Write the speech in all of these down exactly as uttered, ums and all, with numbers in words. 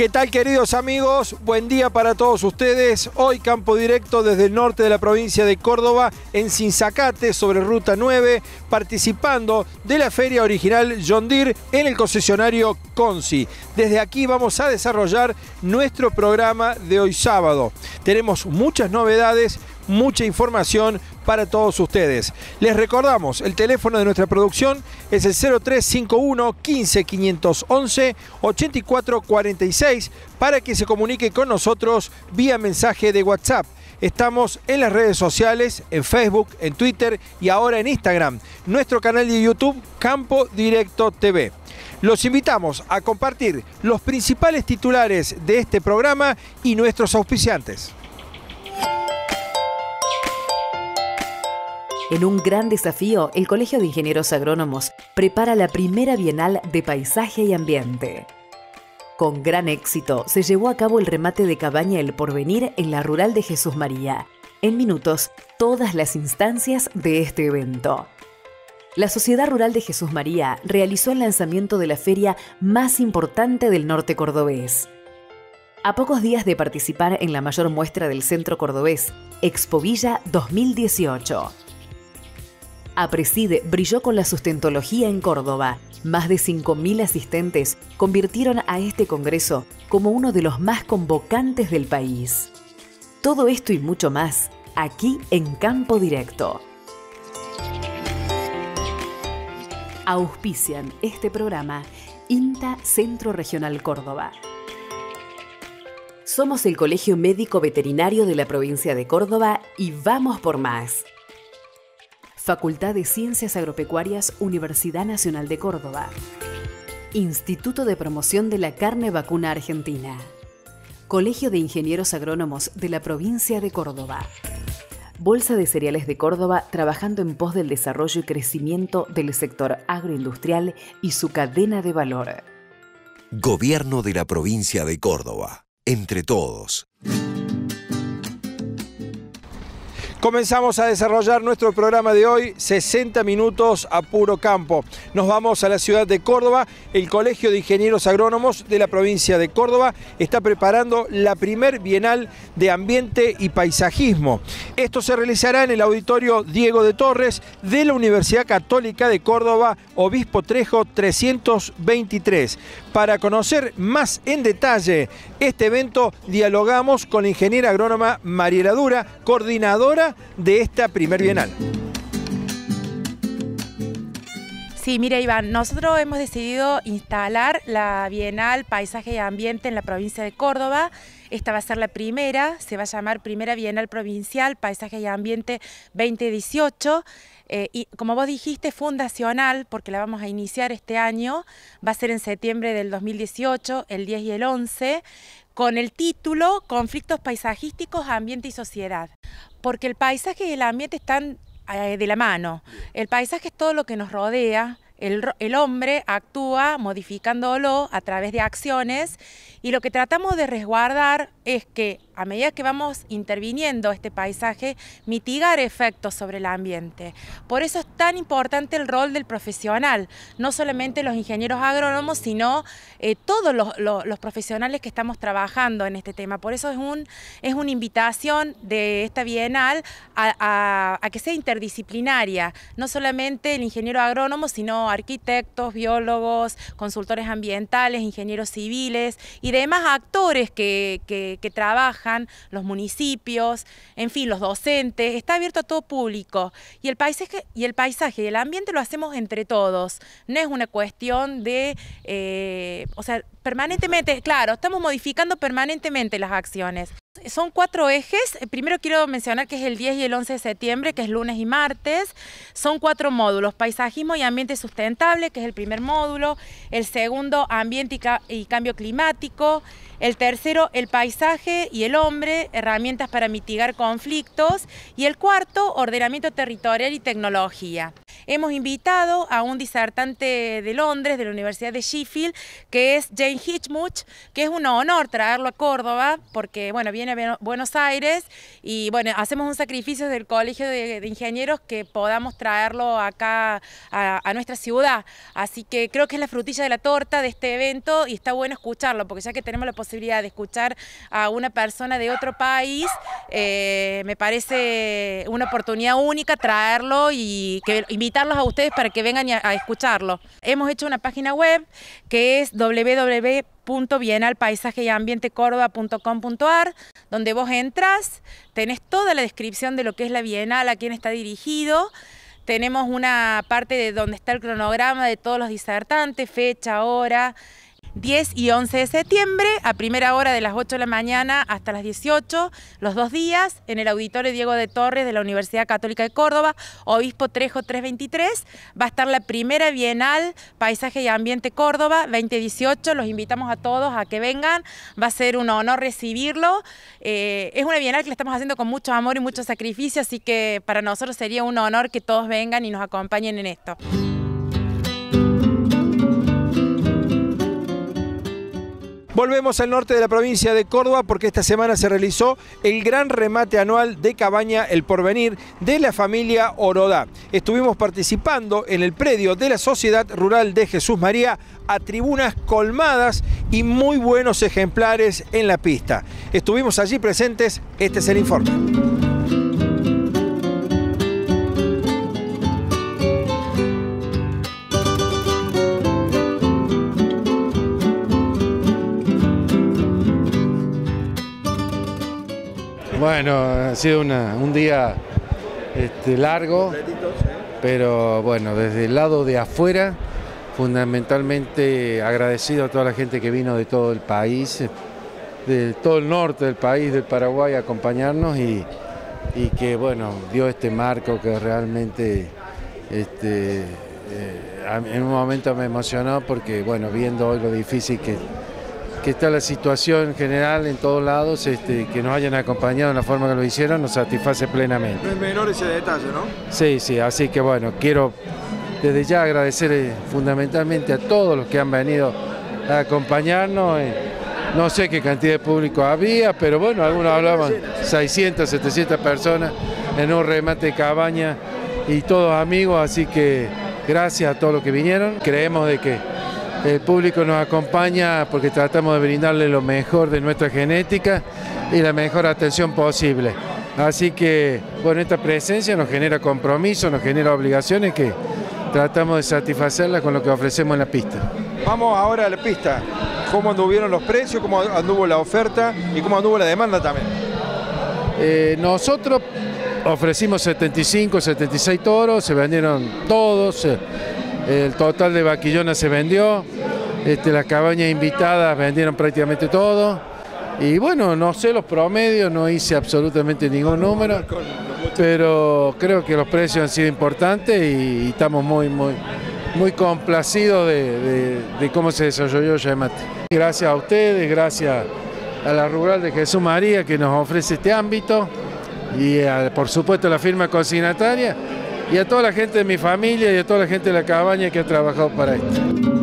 ¿Qué tal, queridos amigos? Buen día para todos ustedes. Hoy campo directo desde el norte de la provincia de Córdoba, en Sinzacate, sobre Ruta nueve, participando de la feria original John Deere en el concesionario Conci. Desde aquí vamos a desarrollar nuestro programa de hoy sábado. Tenemos muchas novedades, mucha información para todos ustedes. Les recordamos, el teléfono de nuestra producción es el cero tres cinco uno, quince, quinientos once, ochenta y cuatro cuarenta y seis para que se comunique con nosotros vía mensaje de WhatsApp. Estamos en las redes sociales, en Facebook, en Twitter y ahora en Instagram. Nuestro canal de YouTube, Campo Directo T V. Los invitamos a compartir los principales titulares de este programa y nuestros auspiciantes. En un gran desafío, el Colegio de Ingenieros Agrónomos prepara la primera Bienal de Paisaje y Ambiente. Con gran éxito, se llevó a cabo el remate de Cabaña El Porvenir en la Rural de Jesús María. En minutos, todas las instancias de este evento. La Sociedad Rural de Jesús María realizó el lanzamiento de la feria más importante del norte cordobés. A pocos días de participar en la mayor muestra del centro cordobés, Expovilla dos mil dieciocho. APRESID brilló con la sustentología en Córdoba. Más de cinco mil asistentes convirtieron a este congreso como uno de los más convocantes del país. Todo esto y mucho más, aquí en Campo Directo. Auspician este programa INTA Centro Regional Córdoba. Somos el Colegio Médico Veterinario de la provincia de Córdoba y vamos por más. Facultad de Ciencias Agropecuarias, Universidad Nacional de Córdoba. Instituto de Promoción de la Carne Vacuna Argentina. Colegio de Ingenieros Agrónomos de la provincia de Córdoba. Bolsa de Cereales de Córdoba, trabajando en pos del desarrollo y crecimiento del sector agroindustrial y su cadena de valor. Gobierno de la provincia de Córdoba. Entre todos. Comenzamos a desarrollar nuestro programa de hoy, sesenta minutos a puro campo. Nos vamos a la ciudad de Córdoba. El Colegio de Ingenieros Agrónomos de la provincia de Córdoba está preparando la primer Bienal de Ambiente y Paisajismo. Esto se realizará en el Auditorio Diego de Torres de la Universidad Católica de Córdoba, Obispo Trejo trescientos veintitrés. Para conocer más en detalle este evento, dialogamos con la ingeniera agrónoma Mariela Dura, coordinadora de esta primer Bienal. Sí, mira, Iván, nosotros hemos decidido instalar la Bienal Paisaje y Ambiente en la provincia de Córdoba. Esta va a ser la primera, se va a llamar Primera Bienal Provincial Paisaje y Ambiente veinte dieciocho. Eh, y como vos dijiste, fundacional, porque la vamos a iniciar este año, va a ser en septiembre del dos mil dieciocho, el diez y el once, con el título Conflictos Paisajísticos, Ambiente y Sociedad. Porque el paisaje y el ambiente están eh, de la mano. El paisaje es todo lo que nos rodea, el, el hombre actúa modificándolo a través de acciones y lo que tratamos de resguardar es que a medida que vamos interviniendo este paisaje, mitigar efectos sobre el ambiente. Por eso es tan importante el rol del profesional, no solamente los ingenieros agrónomos, sino eh, todos los, los, los profesionales que estamos trabajando en este tema. Por eso es, un, es una invitación de esta Bienal a, a, a que sea interdisciplinaria, no solamente el ingeniero agrónomo, sino arquitectos, biólogos, consultores ambientales, ingenieros civiles y demás actores que, que, que trabajan, los municipios, en fin, los docentes. Está abierto a todo público y el paisaje y el, paisaje y el ambiente lo hacemos entre todos. No es una cuestión de, eh, o sea, permanentemente, claro, estamos modificando permanentemente las acciones. Son cuatro ejes. Primero quiero mencionar que es el diez y el once de septiembre, que es lunes y martes. Son cuatro módulos: paisajismo y ambiente sustentable, que es el primer módulo. El segundo, ambiente y, ca y cambio climático. El tercero, el paisaje y el hombre, herramientas para mitigar conflictos. Y el cuarto, ordenamiento territorial y tecnología. hemos invitado a un disertante de Londres, de la Universidad de Sheffield, que es Jane Hitchmuch, que es un honor traerlo a Córdoba, porque bueno, viene a Buenos Aires y bueno, hacemos un sacrificio del Colegio de, de Ingenieros que podamos traerlo acá a, a nuestra ciudad. Así que creo que es la frutilla de la torta de este evento y está bueno escucharlo, porque ya que tenemos la posibilidad de escuchar a una persona de otro país, eh, me parece una oportunidad única traerlo y que, invitarlos a ustedes para que vengan a, a escucharlo. Hemos hecho una página web que es doble u doble u doble u punto bienal paisaje y ambiente córdoba punto com punto ar, donde vos entras, tenés toda la descripción de lo que es la Bienal, a quién está dirigido. Tenemos una parte de donde está el cronograma de todos los disertantes, fecha, hora, diez y once de septiembre, a primera hora de las ocho de la mañana hasta las dieciocho, los dos días, en el Auditorio Diego de Torres de la Universidad Católica de Córdoba, Obispo Trejo trescientos veintitrés, va a estar la primera Bienal Paisaje y Ambiente Córdoba veinte dieciocho, los invitamos a todos a que vengan, va a ser un honor recibirlo, eh, es una Bienal que la estamos haciendo con mucho amor y mucho sacrificio, así que para nosotros sería un honor que todos vengan y nos acompañen en esto. Volvemos al norte de la provincia de Córdoba porque esta semana se realizó el gran remate anual de Cabaña El Porvenir de la familia Orodá. Estuvimos participando en el predio de la Sociedad Rural de Jesús María a tribunas colmadas y muy buenos ejemplares en la pista. Estuvimos allí presentes, este es el informe. Bueno, ha sido una, un día este, largo, pero bueno, desde el lado de afuera, fundamentalmente agradecido a toda la gente que vino de todo el país, de todo el norte del país, del Paraguay, a acompañarnos y, y que bueno, dio este marco que realmente este, eh, en un momento me emocionó porque bueno, viendo hoy lo difícil que que está la situación general en todos lados, este, que nos hayan acompañado en la forma que lo hicieron, nos satisface plenamente. No es menor ese detalle, ¿no? Sí, sí, así que bueno, quiero desde ya agradecer eh, fundamentalmente a todos los que han venido a acompañarnos. Eh, no sé qué cantidad de público había, pero bueno, algunos hablaban seiscientas, setecientas personas en un remate de cabaña y todos amigos, así que gracias a todos los que vinieron. Creemos de que el público nos acompaña porque tratamos de brindarle lo mejor de nuestra genética y la mejor atención posible. Así que, bueno, esta presencia nos genera compromiso, nos genera obligaciones que tratamos de satisfacerlas con lo que ofrecemos en la pista. Vamos ahora a la pista. ¿Cómo anduvieron los precios? ¿Cómo anduvo la oferta? ¿Y cómo anduvo la demanda también? Eh, nosotros ofrecimos setenta y cinco, setenta y seis toros, se vendieron todos. Eh, El total de vaquillonas se vendió, este, las cabañas invitadas vendieron prácticamente todo. Y bueno, no sé los promedios, no hice absolutamente ningún número, pero creo que los precios han sido importantes y, y estamos muy, muy, muy complacidos de, de, de cómo se desarrolló el remate. Gracias a ustedes, gracias a la Rural de Jesús María que nos ofrece este ámbito y a, por supuesto a la firma consignataria. Y a toda la gente de mi familia y a toda la gente de la cabaña que ha trabajado para esto.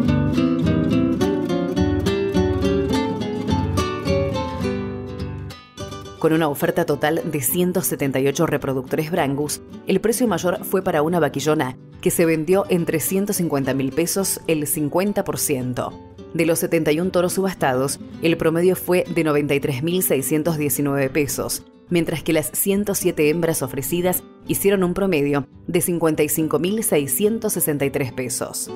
Con una oferta total de ciento setenta y ocho reproductores Brangus, el precio mayor fue para una vaquillona que se vendió en trescientos cincuenta mil pesos, el cincuenta por ciento. De los setenta y un toros subastados, el promedio fue de noventa y tres mil seiscientos diecinueve pesos, mientras que las ciento siete hembras ofrecidas hicieron un promedio de cincuenta y cinco mil seiscientos sesenta y tres pesos.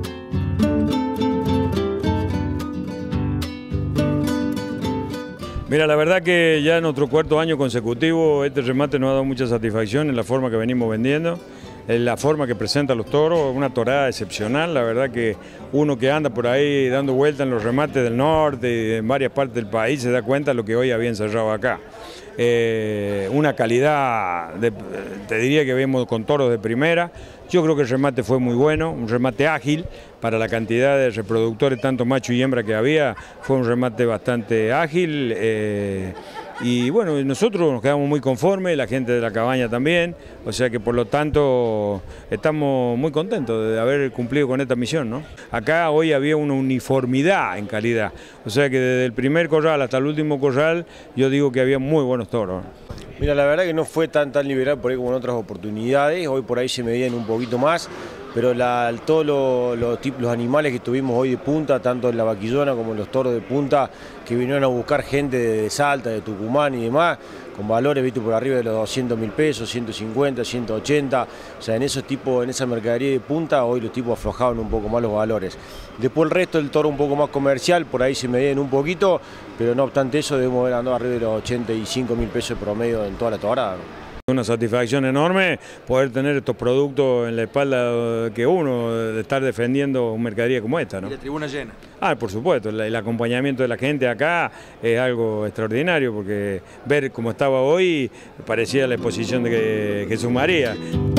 Mira, la verdad que ya en nuestro cuarto año consecutivo este remate nos ha dado mucha satisfacción en la forma que venimos vendiendo, en la forma que presenta los toros, una torada excepcional. La verdad que uno que anda por ahí dando vueltas en los remates del norte y en varias partes del país se da cuenta de lo que hoy había encerrado acá. Eh, una calidad, de, te diría que vemos con toros de primera. Yo creo que el remate fue muy bueno, un remate ágil para la cantidad de reproductores, tanto macho y hembra que había, fue un remate bastante ágil. Eh, Y bueno, nosotros nos quedamos muy conformes, la gente de la cabaña también, o sea que por lo tanto estamos muy contentos de haber cumplido con esta misión, ¿no? Acá hoy había una uniformidad en calidad, o sea que desde el primer corral hasta el último corral yo digo que había muy buenos toros. Mira, la verdad que no fue tan, tan liberal por ahí como en otras oportunidades, hoy por ahí se medían un poquito más, pero la, todos los, los, los animales que tuvimos hoy de punta, tanto en la vaquillona como en los toros de punta, que vinieron a buscar gente de Salta, de Tucumán y demás, con valores, viste, por arriba de los doscientos mil pesos, ciento cincuenta, ciento ochenta, o sea, en esos tipos, en esa mercadería de punta, hoy los tipos aflojaban un poco más los valores. Después el resto del toro un poco más comercial, por ahí se medían un poquito, pero no obstante eso debemos haber andado arriba de los ochenta y cinco mil pesos de promedio en toda la torada. Una satisfacción enorme poder tener estos productos en la espalda que uno, de estar defendiendo una mercadería como esta, ¿no? Y la tribuna llena. Ah, por supuesto, el, el acompañamiento de la gente acá es algo extraordinario, porque ver cómo estaba hoy parecía la exposición de Jesús María.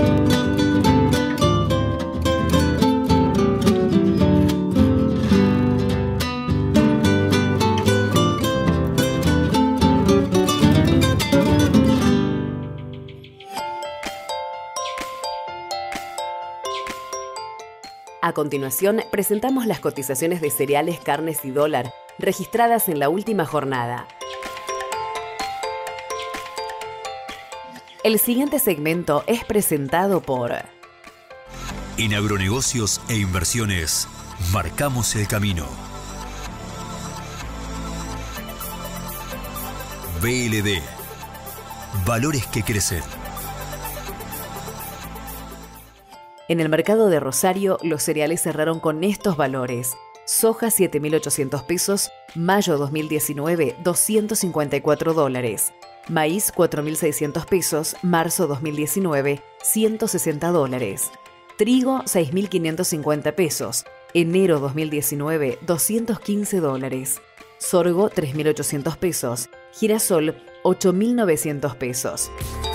A continuación, presentamos las cotizaciones de cereales, carnes y dólar registradas en la última jornada. El siguiente segmento es presentado por... En agronegocios e inversiones, marcamos el camino. B L D. Valores que crecen. En el mercado de Rosario, los cereales cerraron con estos valores. Soja siete mil ochocientos pesos, mayo dos mil diecinueve doscientos cincuenta y cuatro dólares. Maíz cuatro mil seiscientos pesos, marzo dos mil diecinueve ciento sesenta dólares. Trigo seis mil quinientos cincuenta pesos, enero dos mil diecinueve doscientos quince dólares. Sorgo tres mil ochocientos pesos, girasol ocho mil novecientos pesos.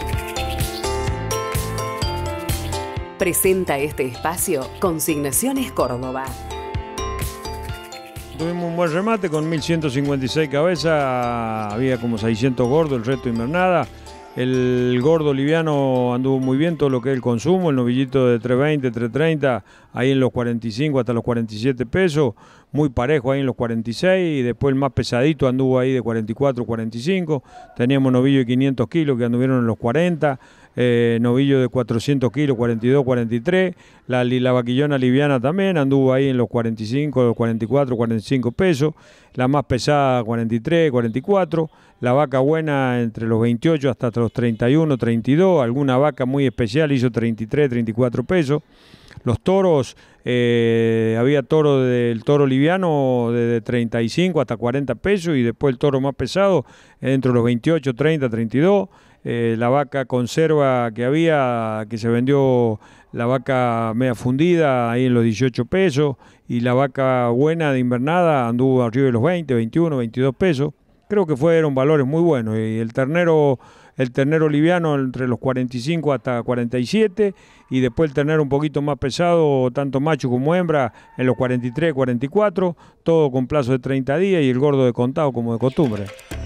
Presenta este espacio Consignaciones Córdoba. Tuvimos un buen remate con mil ciento cincuenta y seis cabezas, había como seiscientos gordos, el resto invernada. El gordo liviano anduvo muy bien, todo lo que es el consumo, el novillito de tres veinte, tres treinta, ahí en los cuarenta y cinco hasta los cuarenta y siete pesos, muy parejo ahí en los cuarenta y seis, y después el más pesadito anduvo ahí de cuarenta y cuatro, cuarenta y cinco, teníamos novillo de quinientos kilos que anduvieron en los cuarenta, eh, novillo de cuatrocientos kilos, cuarenta y dos, cuarenta y tres, la, la vaquillona liviana también anduvo ahí en los cuarenta y cinco, los cuarenta y cuatro, cuarenta y cinco pesos, la más pesada cuarenta y tres, cuarenta y cuatro, la vaca buena entre los veintiocho hasta los treinta y uno, treinta y dos, alguna vaca muy especial hizo treinta y tres, treinta y cuatro pesos. Los toros, eh, había toro del toro liviano de, de treinta y cinco hasta cuarenta pesos, y después el toro más pesado entre los veintiocho, treinta, treinta y dos. Eh, la vaca conserva que había, que se vendió, la vaca media fundida ahí en los dieciocho pesos, y la vaca buena de invernada anduvo arriba de los veinte, veintiuno, veintidós pesos. Creo que fueron valores muy buenos, y el ternero, el ternero liviano entre los cuarenta y cinco hasta cuarenta y siete, y después el ternero un poquito más pesado, tanto macho como hembra, en los cuarenta y tres, cuarenta y cuatro, todo con plazo de treinta días, y el gordo de contado como de costumbre.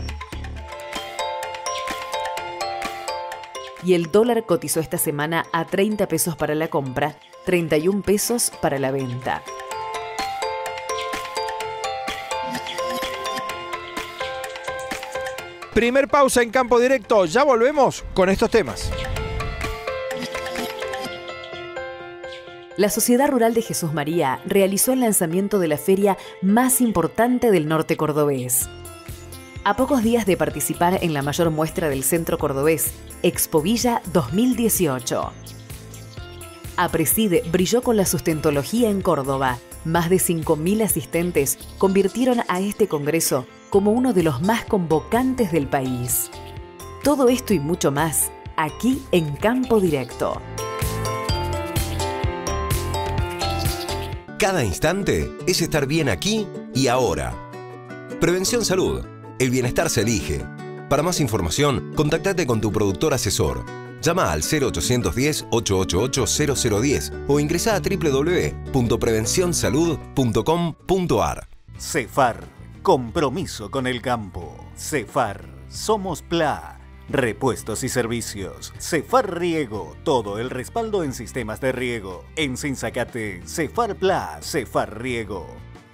Y el dólar cotizó esta semana a treinta pesos para la compra, treinta y un pesos para la venta. Primer pausa en Campo Directo, ya volvemos con estos temas. La Sociedad Rural de Jesús María realizó el lanzamiento de la feria más importante del norte cordobés. A pocos días de participar en la mayor muestra del centro cordobés, Expovilla dos mil dieciocho. Apreside brilló con la sustentología en Córdoba. Más de cinco mil asistentes convirtieron a este congreso como uno de los más convocantes del país. Todo esto y mucho más, aquí en Campo Directo. Cada instante es estar bien aquí y ahora. Prevención Salud. El bienestar se elige. Para más información, contactate con tu productor asesor. Llama al cero ochocientos diez, ochocientos ochenta y ocho, cero cero diez o ingresa a doble u doble u doble u punto prevención salud punto com punto a r. Cefar. Compromiso con el campo. Cefar. Somos P L A. Repuestos y servicios. Cefar Riego. Todo el respaldo en sistemas de riego. En Sinzacate, Cefar P L A. Cefar Riego.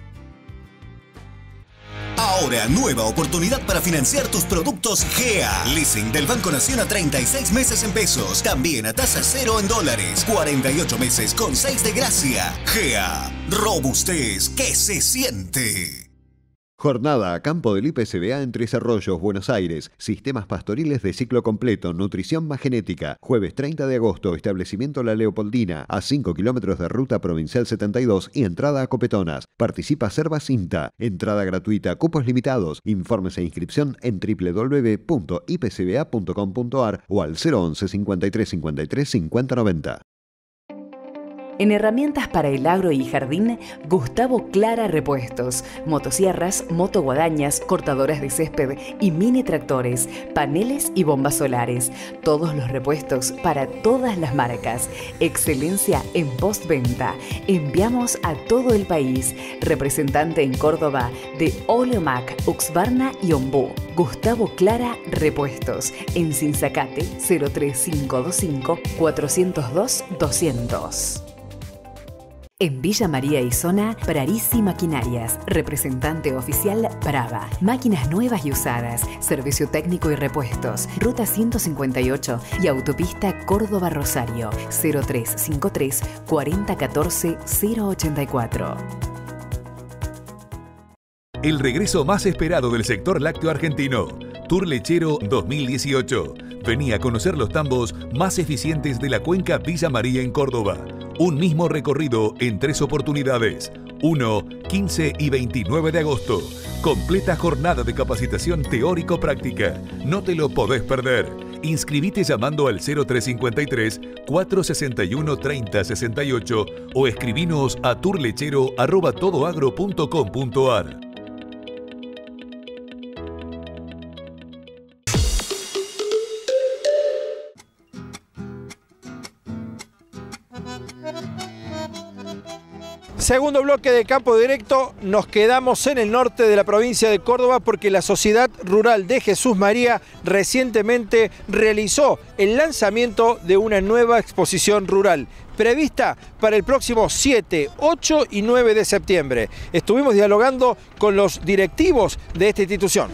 Ahora, nueva oportunidad para financiar tus productos G E A. Leasing del Banco Nación a treinta y seis meses en pesos. También a tasa cero en dólares. cuarenta y ocho meses con seis de gracia. G E A. Robustez que se siente. Jornada a campo del I P C B A en Tres Arroyos, Buenos Aires. Sistemas pastoriles de ciclo completo, nutrición más genética. Jueves treinta de agosto, establecimiento La Leopoldina, a cinco kilómetros de ruta provincial setenta y dos y entrada a Copetonas. Participa Serva Cinta. Entrada gratuita, cupos limitados. Informes e inscripción en w w w punto i p c b a punto com punto a r o al cero once cincuenta y tres cincuenta y tres cincuenta noventa. En herramientas para el agro y jardín, Gustavo Clara Repuestos. Motosierras, motoguadañas, cortadoras de césped y mini tractores, paneles y bombas solares. Todos los repuestos para todas las marcas. Excelencia en postventa. Enviamos a todo el país. Representante en Córdoba de Oleomac, Uxbarna y Ombú. Gustavo Clara Repuestos. En Sinzacate cero tres cinco dos cinco, cuatro cero dos, doscientos. En Villa María y Zona, Prarisi Maquinarias, representante oficial Brava. Máquinas nuevas y usadas, servicio técnico y repuestos. Ruta ciento cincuenta y ocho y autopista Córdoba-Rosario, cero tres cinco tres, cuatro cero uno cuatro, cero ocho cuatro. El regreso más esperado del sector lácteo argentino. Tour Lechero dos mil dieciocho. Vení a conocer los tambos más eficientes de la cuenca Villa María en Córdoba. Un mismo recorrido en tres oportunidades. uno, quince y veintinueve de agosto. Completa jornada de capacitación teórico-práctica. No te lo podés perder. Inscribite llamando al cero tres cincuenta y tres, cuatro sesenta y uno, treinta sesenta y ocho o escribinos a tourlechero arroba todoagro punto com punto a r. Segundo bloque de Campo Directo, nos quedamos en el norte de la provincia de Córdoba porque la Sociedad Rural de Jesús María recientemente realizó el lanzamiento de una nueva exposición rural prevista para el próximo siete, ocho y nueve de septiembre. Estuvimos dialogando con los directivos de esta institución.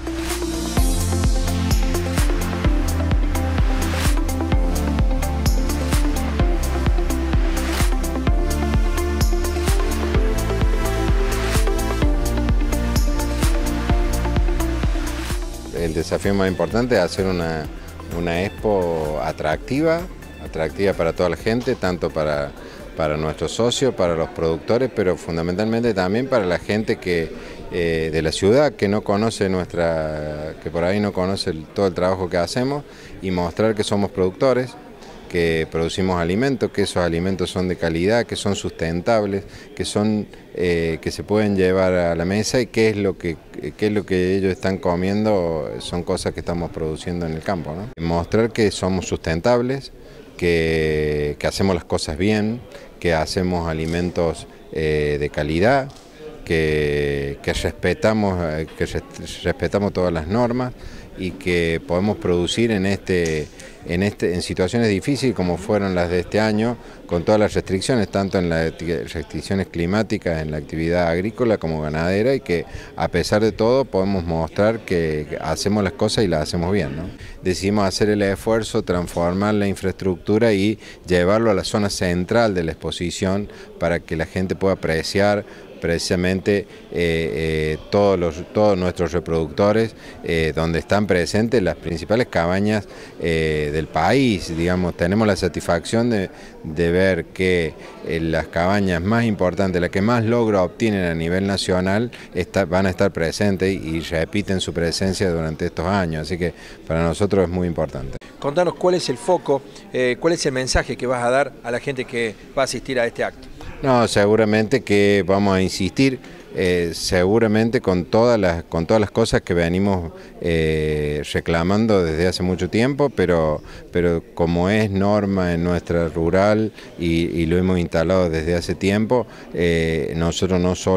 El desafío más importante es hacer una, una expo atractiva, atractiva para toda la gente, tanto para, para nuestros socios, para los productores, pero fundamentalmente también para la gente que, eh, de la ciudad que no conoce nuestra, que por ahí no conoce el, todo el trabajo que hacemos, y mostrar que somos productores, que producimos alimentos, que esos alimentos son de calidad, que son sustentables, que son eh, que se pueden llevar a la mesa y qué es lo que qué es lo que ellos están comiendo, son cosas que estamos produciendo en el campo, ¿no? Mostrar que somos sustentables, que, que hacemos las cosas bien, que hacemos alimentos eh, de calidad, que, que respetamos que respetamos todas las normas y que podemos producir en este En, este, en situaciones difíciles como fueron las de este año, con todas las restricciones, tanto en las restricciones climáticas, en la actividad agrícola como ganadera, y que a pesar de todo podemos mostrar que hacemos las cosas y las hacemos bien, ¿no? Decidimos hacer el esfuerzo, transformar la infraestructura y llevarlo a la zona central de la exposición para que la gente pueda apreciar precisamente eh, eh, todos, los, todos nuestros reproductores, eh, donde están presentes las principales cabañas eh, del país. Digamos, tenemos la satisfacción de, de ver que eh, las cabañas más importantes, las que más logro obtienen a nivel nacional, está, van a estar presentes y, y repiten su presencia durante estos años, así que para nosotros es muy importante. Contanos cuál es el foco, eh, cuál es el mensaje que vas a dar a la gente que va a asistir a este acto. No, seguramente que vamos a insistir, eh, seguramente con todas las con todas las cosas que venimos eh, reclamando desde hace mucho tiempo, pero pero como es norma en nuestra rural y, y lo hemos instalado desde hace tiempo, eh, nosotros no solo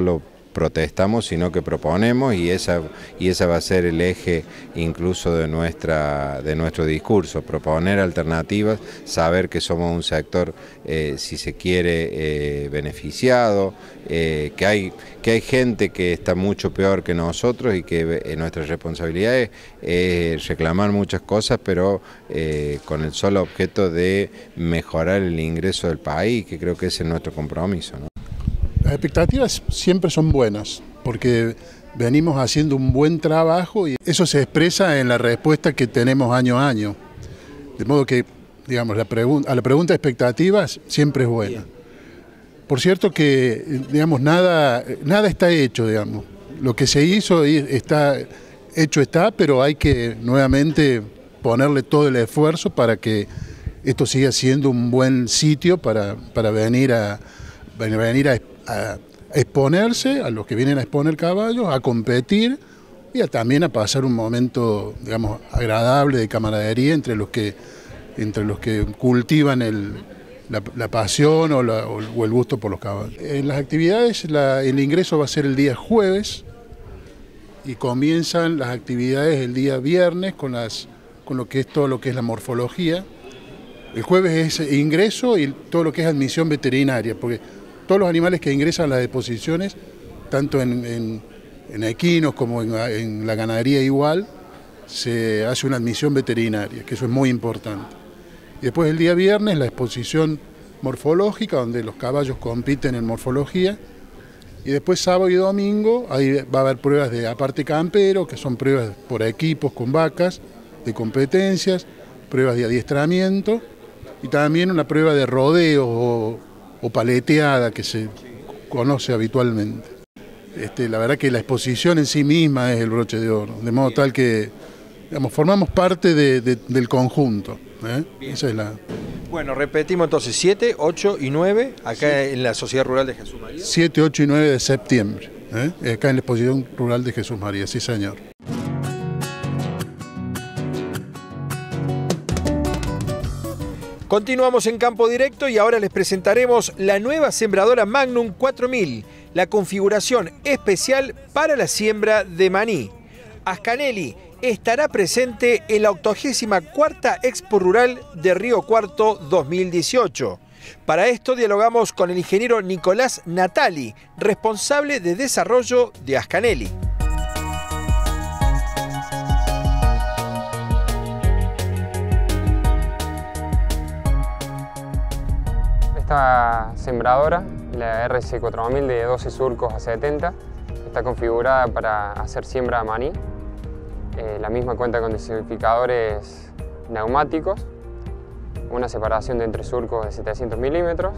protestamos, sino que proponemos, y esa, y esa va a ser el eje incluso de, nuestra, de nuestro discurso, proponer alternativas, saber que somos un sector, eh, si se quiere, eh, beneficiado, eh, que, hay, que hay gente que está mucho peor que nosotros y que eh, nuestra responsabilidad es eh, reclamar muchas cosas, pero eh, con el solo objeto de mejorar el ingreso del país, que creo que ese es nuestro compromiso, ¿no? Las expectativas siempre son buenas, porque venimos haciendo un buen trabajo y eso se expresa en la respuesta que tenemos año a año. De modo que, digamos, la pregunta, a la pregunta de expectativas siempre es buena. Por cierto que, digamos, nada, nada está hecho, digamos. Lo que se hizo está hecho está, pero hay que nuevamente ponerle todo el esfuerzo para que esto siga siendo un buen sitio para, para venir a venir a, a exponerse, a los que vienen a exponer caballos, a competir y a, también a pasar un momento, digamos, agradable de camaradería entre los que, entre los que cultivan el, la, la pasión o, la, o el gusto por los caballos. En las actividades la, el ingreso va a ser el día jueves y comienzan las actividades el día viernes con, las, con lo que es todo lo que es la morfología. El jueves es ingreso y todo lo que es admisión veterinaria, porque todos los animales que ingresan a las deposiciones, tanto en, en, en equinos como en, en la ganadería igual, se hace una admisión veterinaria, que eso es muy importante. Y después el día viernes la exposición morfológica, donde los caballos compiten en morfología, y después sábado y domingo ahí va a haber pruebas de aparte campero, que son pruebas por equipos con vacas, de competencias, pruebas de adiestramiento, y también una prueba de rodeo o o paleteada que se conoce habitualmente. Este, la verdad que la exposición en sí misma es el broche de oro, de modo tal que, digamos, formamos parte de, de, del conjunto. ¿eh? Esa es la... Bueno, repetimos entonces, siete, ocho y nueve, acá sí, en la Sociedad Rural de Jesús María. siete, ocho y nueve de septiembre, ¿eh? acá en la Exposición Rural de Jesús María, sí señor. Continuamos en Campo Directo y ahora les presentaremos la nueva sembradora Magnum cuatro mil, la configuración especial para la siembra de maní. Ascanelli estará presente en la octogésima cuarta Expo Rural de Río Cuarto dos mil dieciocho. Para esto dialogamos con el ingeniero Nicolás Natali, responsable de desarrollo de Ascanelli. Esta sembradora, la R C cuatro mil de doce surcos a setenta, está configurada para hacer siembra de maní. Eh, la misma cuenta con dosificadores neumáticos, una separación de entre surcos de setecientos milímetros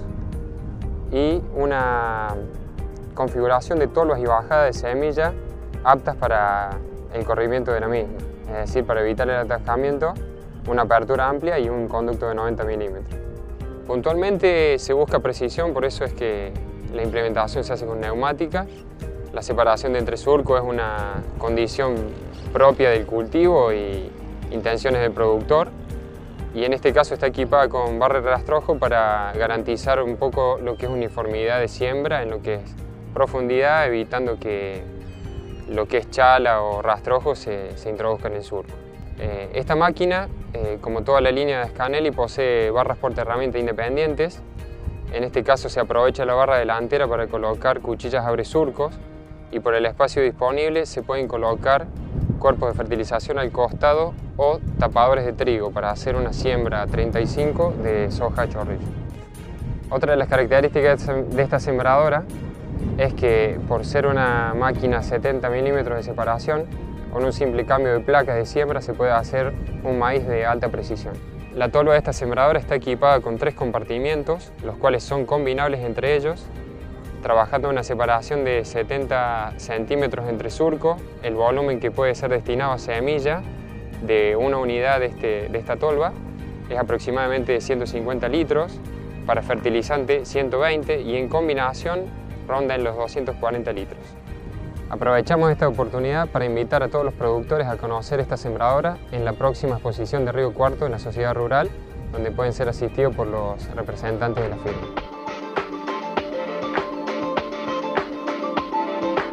y una configuración de tolvas y bajadas de semilla aptas para el corrimiento de la misma, es decir, para evitar el atascamiento, una apertura amplia y un conducto de noventa milímetros. Puntualmente se busca precisión, por eso es que la implementación se hace con neumática. La separación de entre surcos es una condición propia del cultivo y intenciones del productor. Y en este caso está equipada con barra de rastrojo para garantizar un poco lo que es uniformidad de siembra en lo que es profundidad, evitando que lo que es chala o rastrojo se, se introduzca en el surco. Eh, esta máquina, eh, como toda la línea de Ascanelli, posee barras portaherramientas independientes. En este caso se aprovecha la barra delantera para colocar cuchillas abre surcos y por el espacio disponible se pueden colocar cuerpos de fertilización al costado o tapadores de trigo para hacer una siembra treinta y cinco de soja chorrillo. Otra de las características de esta sembradora es que por ser una máquina setenta milímetros de separación, con un simple cambio de placas de siembra se puede hacer un maíz de alta precisión. La tolva de esta sembradora está equipada con tres compartimientos, los cuales son combinables entre ellos, trabajando una separación de setenta centímetros entre surco, el volumen que puede ser destinado a semilla de una unidad de, este, de esta tolva es aproximadamente de ciento cincuenta litros, para fertilizante ciento veinte y en combinación ronda en los doscientos cuarenta litros. Aprovechamos esta oportunidad para invitar a todos los productores a conocer esta sembradora en la próxima exposición de Río Cuarto en la Sociedad Rural, donde pueden ser asistidos por los representantes de la firma.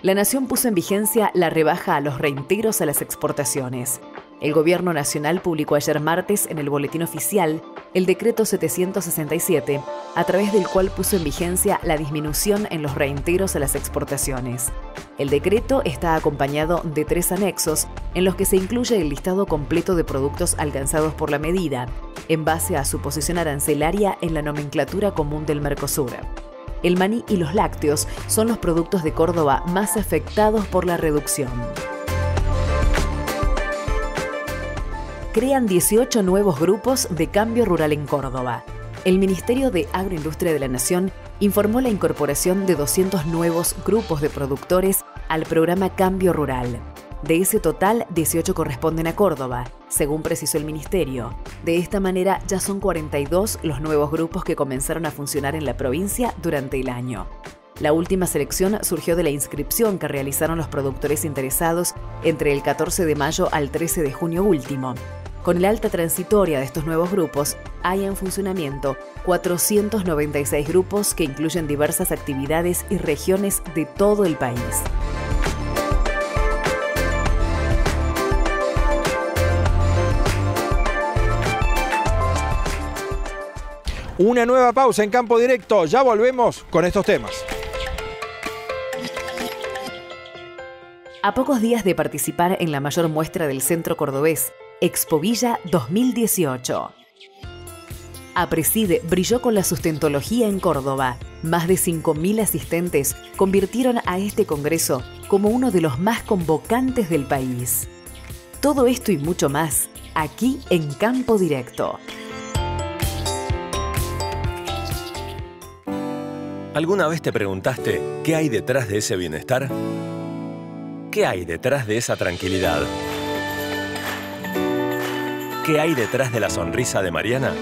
La Nación puso en vigencia la rebaja a los reintegros a las exportaciones. El Gobierno Nacional publicó ayer martes en el Boletín Oficial el decreto setecientos sesenta y siete, a través del cual puso en vigencia la disminución en los reintegros a las exportaciones. El decreto está acompañado de tres anexos en los que se incluye el listado completo de productos alcanzados por la medida, en base a su posición arancelaria en la nomenclatura común del Mercosur. El maní y los lácteos son los productos de Córdoba más afectados por la reducción. Crean dieciocho nuevos grupos de cambio rural en Córdoba. El Ministerio de Agroindustria de la Nación informó la incorporación de doscientos nuevos grupos de productores al programa Cambio Rural. De ese total, dieciocho corresponden a Córdoba, según precisó el Ministerio. De esta manera, ya son cuarenta y dos los nuevos grupos que comenzaron a funcionar en la provincia durante el año. La última selección surgió de la inscripción que realizaron los productores interesados entre el catorce de mayo al trece de junio último. Con el alta transitoria de estos nuevos grupos, hay en funcionamiento cuatrocientos noventa y seis grupos que incluyen diversas actividades y regiones de todo el país. Una nueva pausa en Campo Directo. Ya volvemos con estos temas. A pocos días de participar en la mayor muestra del centro cordobés, Expovilla dos mil dieciocho. Apreside brilló con la sustentología en Córdoba. Más de cinco mil asistentes convirtieron a este congreso como uno de los más convocantes del país. Todo esto y mucho más, aquí en Campo Directo. ¿Alguna vez te preguntaste qué hay detrás de ese bienestar? ¿Qué hay detrás de esa tranquilidad? ¿Qué hay detrás de la sonrisa de Mariana?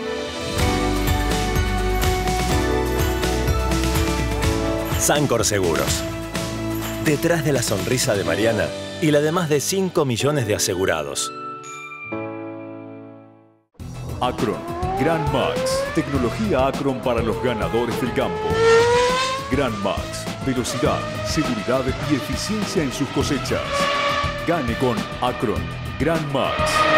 Sancor Seguros. Detrás de la sonrisa de Mariana y la de más de cinco millones de asegurados. Acron, Gran Max. Tecnología Acron para los ganadores del campo. Gran Max. Velocidad, seguridad y eficiencia en sus cosechas. Gane con Acron. Gran Max.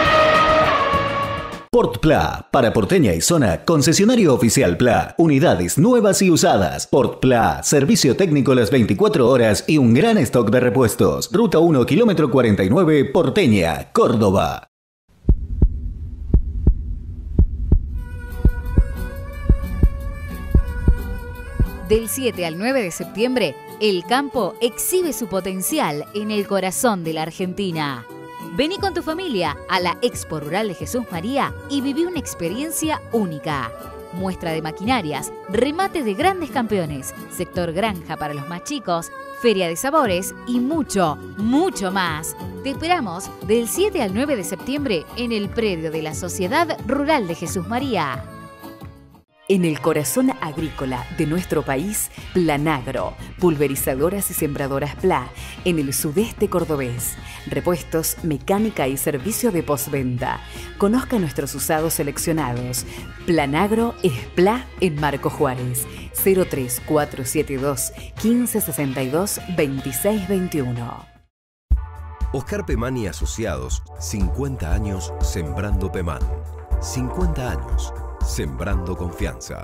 Portpla, para Porteña y zona, concesionario oficial Pla, unidades nuevas y usadas. Portpla, servicio técnico las veinticuatro horas y un gran stock de repuestos. Ruta uno, kilómetro cuarenta y nueve, Porteña, Córdoba. Del siete al nueve de septiembre, el campo exhibe su potencial en el corazón de la Argentina. Vení con tu familia a la Expo Rural de Jesús María y viví una experiencia única. Muestra de maquinarias, remate de grandes campeones, sector granja para los más chicos, feria de sabores y mucho, mucho más. Te esperamos del siete al nueve de septiembre en el predio de la Sociedad Rural de Jesús María. En el corazón agrícola de nuestro país, Planagro, pulverizadoras y sembradoras Pla, en el sudeste cordobés. Repuestos, mecánica y servicio de postventa. Conozca nuestros usados seleccionados. Planagro es Pla en Marco Juárez. cero tres cuatro siete dos, quince sesenta y dos, veintiséis veintiuno. Oscar Pemán y Asociados, cincuenta años sembrando Pemán. cincuenta años. Sembrando confianza.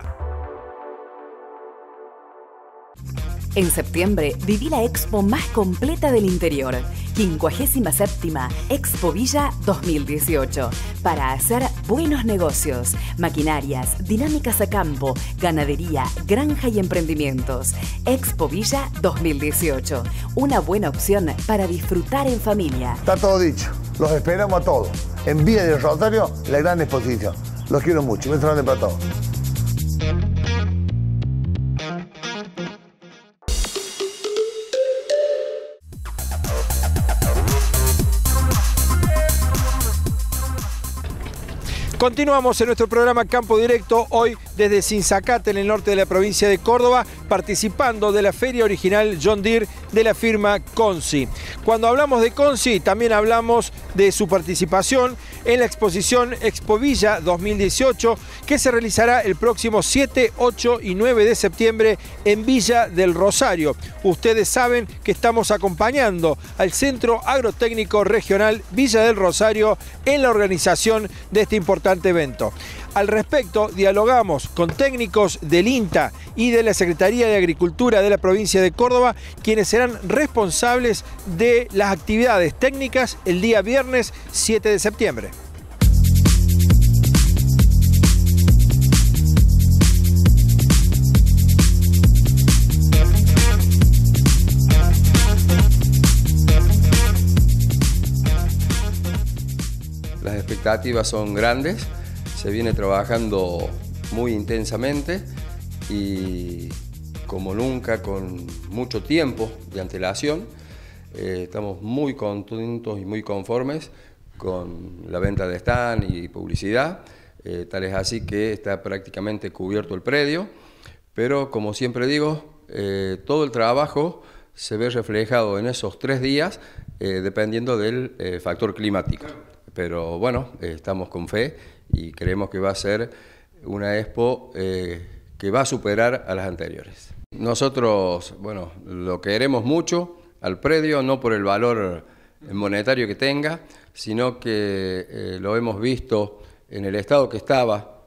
En septiembre viví la expo más completa del interior, quincuagésima séptima Expovilla dos mil dieciocho, para hacer buenos negocios, maquinarias, dinámicas a campo, ganadería, granja y emprendimientos. Expovilla dos mil dieciocho, una buena opción para disfrutar en familia. Está todo dicho, los esperamos a todos. En Vía del Rosario, la gran exposición. Los quiero mucho, un beso grande para todos. Continuamos en nuestro programa Campo Directo, hoy desde Sinzacate, en el norte de la provincia de Córdoba, participando de la feria original John Deere de la firma Consi. Cuando hablamos de Consi, también hablamos de su participación en la exposición Expovilla dos mil dieciocho, que se realizará el próximo siete, ocho y nueve de septiembre en Villa del Rosario. Ustedes saben que estamos acompañando al Centro Agrotécnico Regional Villa del Rosario en la organización de este importante evento. Al respecto, dialogamos con técnicos del INTA y de la Secretaría de Agricultura de la provincia de Córdoba, quienes serán responsables de las actividades técnicas el día viernes siete de septiembre. Las expectativas son grandes, se viene trabajando muy intensamente y como nunca con mucho tiempo de antelación. Eh, estamos muy contentos y muy conformes con la venta de stand y publicidad, eh, tal es así que está prácticamente cubierto el predio, pero como siempre digo, eh, todo el trabajo se ve reflejado en esos tres días eh, dependiendo del eh, factor climático. Pero bueno, eh, estamos con fe y creemos que va a ser una expo eh, que va a superar a las anteriores. Nosotros, bueno, lo queremos mucho al predio, no por el valor monetario que tenga, sino que eh, lo hemos visto en el estado que estaba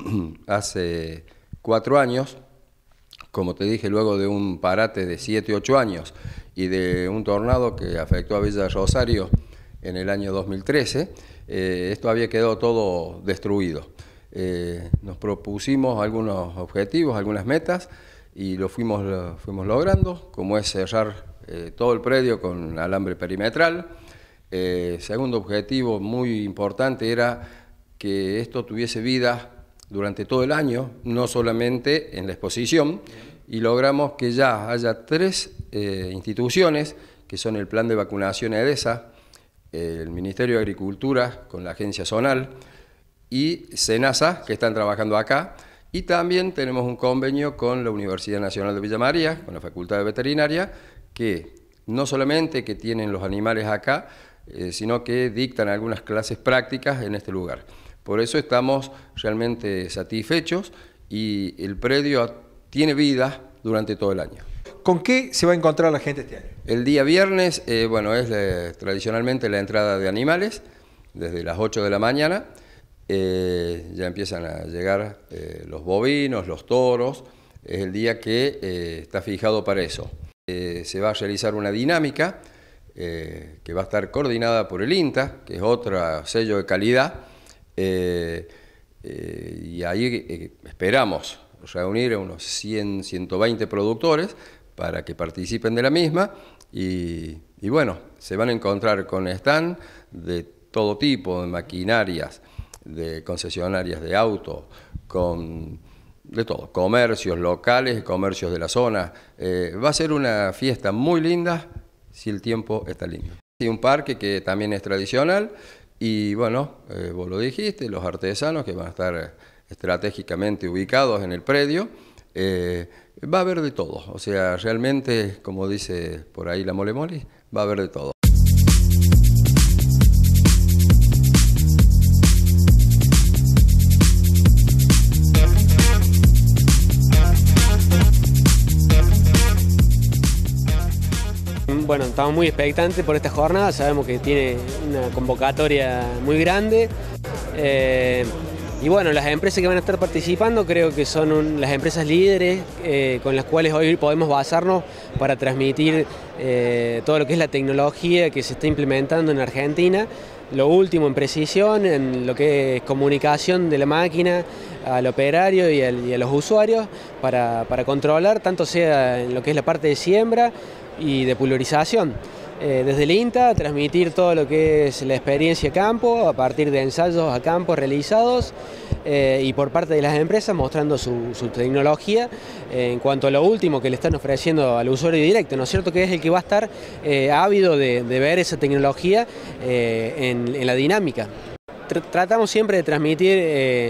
hace cuatro años, como te dije, luego de un parate de siete, ocho años y de un tornado que afectó a Villa Rosario en el año dos mil trece, eh, esto había quedado todo destruido. Eh, nos propusimos algunos objetivos, algunas metas, y lo fuimos, lo fuimos logrando, como es cerrar eh, todo el predio con alambre perimetral. Eh, segundo objetivo muy importante era que esto tuviese vida durante todo el año, no solamente en la exposición, y logramos que ya haya tres eh, instituciones, que son el Plan de Vacunación EDESA, el Ministerio de Agricultura con la Agencia Zonal y SENASA, que están trabajando acá, y también tenemos un convenio con la Universidad Nacional de Villa María, con la Facultad de Veterinaria, que no solamente que tienen los animales acá, eh, sino que dictan algunas clases prácticas en este lugar. Por eso estamos realmente satisfechos y el predio tiene vida durante todo el año. ¿Con qué se va a encontrar la gente este año? El día viernes, eh, bueno, es eh, tradicionalmente la entrada de animales, desde las ocho de la mañana. Eh, ya empiezan a llegar eh, los bovinos, los toros. Es el día que eh, está fijado para eso. Eh, se va a realizar una dinámica eh, que va a estar coordinada por el INTA, que es otro sello de calidad. Eh, eh, y ahí eh, esperamos reunir a unos cien, ciento veinte productores para que participen de la misma y, y bueno, se van a encontrar con stand de todo tipo, de maquinarias, de concesionarias de autos, con de todo, comercios locales y comercios de la zona. Eh, va a ser una fiesta muy linda si el tiempo está lindo. Y un parque que también es tradicional y bueno, eh, vos lo dijiste, los artesanos que van a estar estratégicamente ubicados en el predio. Eh, va a haber de todo, o sea, realmente, como dice por ahí la Mole Mole, va a haber de todo. Bueno, estamos muy expectantes por esta jornada, sabemos que tiene una convocatoria muy grande. Eh, Y bueno, las empresas que van a estar participando creo que son un, las empresas líderes eh, con las cuales hoy podemos basarnos para transmitir eh, todo lo que es la tecnología que se está implementando en Argentina, lo último en precisión, en lo que es comunicación de la máquina al operario y, al, y a los usuarios para, para controlar tanto sea en lo que es la parte de siembra y de pulverización. Eh, desde el INTA, transmitir todo lo que es la experiencia a campo, a partir de ensayos a campo realizados eh, y por parte de las empresas mostrando su, su tecnología eh, en cuanto a lo último que le están ofreciendo al usuario directo, ¿no es cierto? Que es el que va a estar eh, ávido de, de ver esa tecnología eh, en, en la dinámica. Tr- tratamos siempre de transmitir eh,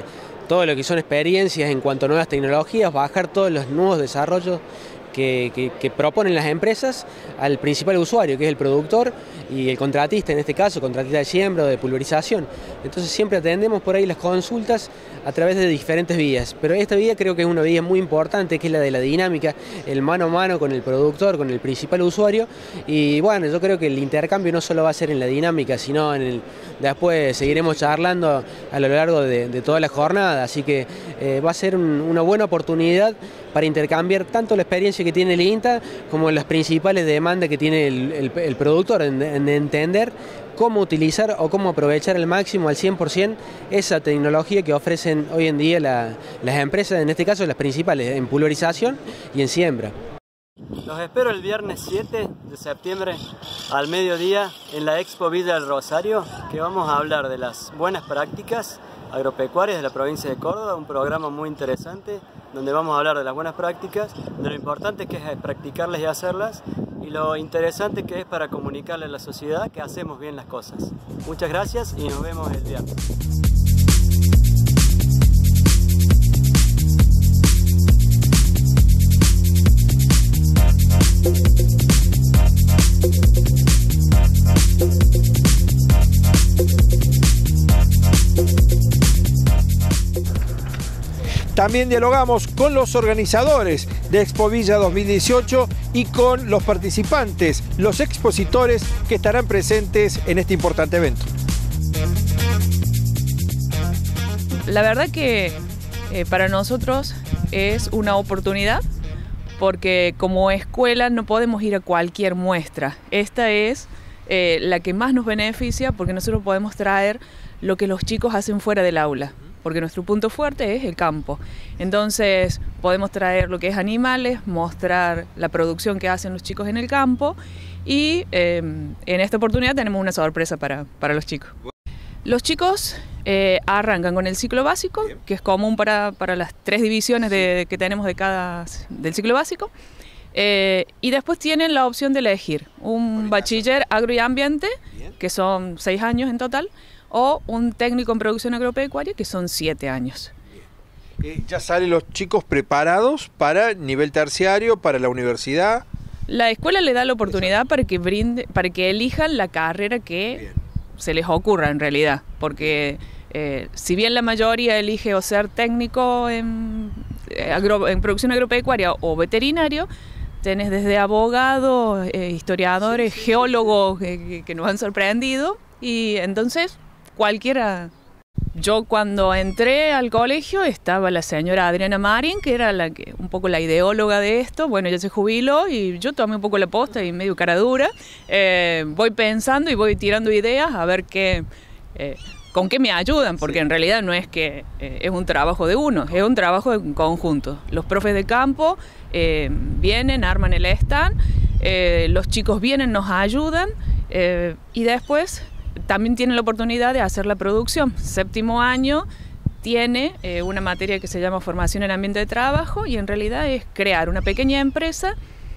todo lo que son experiencias en cuanto a nuevas tecnologías, bajar todos los nuevos desarrollos Que, que, que proponen las empresas al principal usuario, que es el productor y el contratista, en este caso, contratista de siembra o de pulverización. Entonces siempre atendemos por ahí las consultas a través de diferentes vías, pero esta vía creo que es una vía muy importante, que es la de la dinámica, el mano a mano con el productor, con el principal usuario, y bueno, yo creo que el intercambio no solo va a ser en la dinámica, sino en el, después seguiremos charlando a lo largo de, de toda la jornada, así que eh, va a ser un, una buena oportunidad para intercambiar tanto la experiencia que tiene el INTA como las principales demandas que tiene el, el, el productor, en, en entender cómo utilizar o cómo aprovechar al máximo, al cien por cien, esa tecnología que ofrecen hoy en día la, las empresas, en este caso las principales, en pulverización y en siembra. Los espero el viernes siete de septiembre al mediodía en la Expo Villa del Rosario, que vamos a hablar de las buenas prácticas agropecuarias de la provincia de Córdoba, un programa muy interesante donde vamos a hablar de las buenas prácticas, de lo importante que es practicarlas y hacerlas, y lo interesante que es para comunicarle a la sociedad que hacemos bien las cosas. Muchas gracias y nos vemos el viernes. También dialogamos con los organizadores de Expo Villa dos mil dieciocho y con los participantes, los expositores que estarán presentes en este importante evento. La verdad que eh, para nosotros es una oportunidad, porque como escuela no podemos ir a cualquier muestra. Esta es eh, la que más nos beneficia, porque nosotros podemos traer lo que los chicos hacen fuera del aula, porque nuestro punto fuerte es el campo. Entonces podemos traer lo que es animales, mostrar la producción que hacen los chicos en el campo, y eh, en esta oportunidad tenemos una sorpresa para, para los chicos. Los chicos eh, arrancan con el ciclo básico, que es común para, para las tres divisiones de, que tenemos de cada, del ciclo básico, eh, y después tienen la opción de elegir un bachiller agro y ambiente, que son seis años en total, o un técnico en producción agropecuaria, que son siete años. Eh, ¿Ya salen los chicos preparados para nivel terciario, para la universidad? La escuela le da la oportunidad para que brinde, para que elijan la carrera que bien se les ocurra en realidad, porque eh, si bien la mayoría elige o ser técnico en, agro, en producción agropecuaria o veterinario, tenés desde abogados, eh, historiadores, sí, sí, geólogos que, que nos han sorprendido, y entonces cualquiera. Yo cuando entré al colegio estaba la señora Adriana Marín, que era la que, un poco la ideóloga de esto. Bueno, ella se jubiló y yo tomé un poco la posta y medio cara dura. Eh, voy pensando y voy tirando ideas a ver qué, eh, con qué me ayudan, porque en realidad no es que eh, es un trabajo de uno, es un trabajo en conjunto. Los profes de campo eh, vienen, arman el stand, eh, los chicos vienen, nos ayudan, eh, y después también tienen la oportunidad de hacer la producción. Séptimo año tiene eh, una materia que se llama formación en ambiente de trabajo, y en realidad es crear una pequeña empresa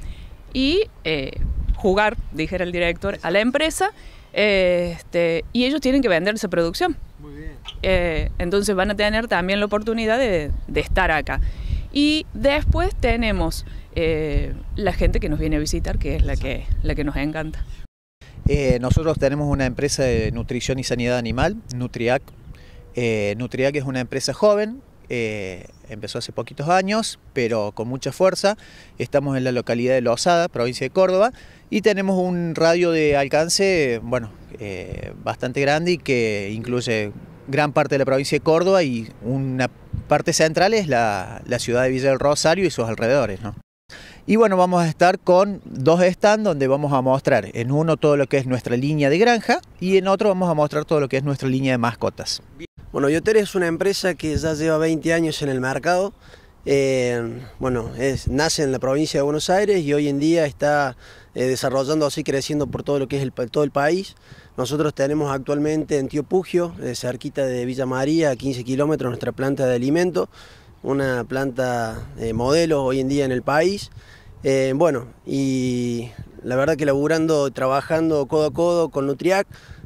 y eh, jugar, dijera el director, a la empresa, eh, este, y ellos tienen que vender esa producción. Muy bien. Eh, entonces van a tener también la oportunidad de, de estar acá. Y después tenemos eh, la gente que nos viene a visitar, que es la que, la que nos encanta. Eh, nosotros tenemos una empresa de nutrición y sanidad animal, Nutriac. Eh, Nutriac es una empresa joven, eh, empezó hace poquitos años, pero con mucha fuerza. Estamos en la localidad de Losada, provincia de Córdoba, y tenemos un radio de alcance, bueno, eh, bastante grande, y que incluye gran parte de la provincia de Córdoba, y una parte central es la, la ciudad de Villa del Rosario y sus alrededores, ¿no? Y bueno, vamos a estar con dos stands donde vamos a mostrar en uno todo lo que es nuestra línea de granja, y en otro vamos a mostrar todo lo que es nuestra línea de mascotas. Bueno, Bioter es una empresa que ya lleva veinte años en el mercado. Eh, bueno, es, nace en la provincia de Buenos Aires y hoy en día está eh, desarrollándose y creciendo por todo lo que es el, todo el país. Nosotros tenemos actualmente en Tío Pugio, eh, cerquita de Villa María, a quince kilómetros, nuestra planta de alimento, una planta eh, modelo hoy en día en el país. Eh, bueno, y la verdad que laburando, trabajando codo a codo con Nutriac,